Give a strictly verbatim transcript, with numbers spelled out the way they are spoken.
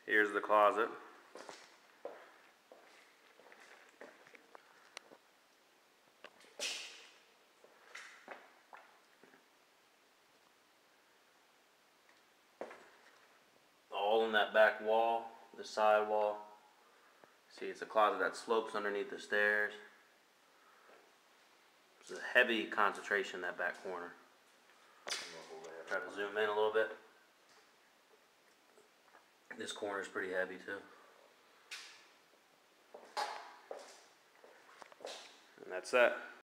Here's the closet. All in that back wall, the side wall. See, it's a closet that slopes underneath the stairs. There's a heavy concentration in that back corner. Try to zoom in a little bit. This corner is pretty heavy too. And that's that.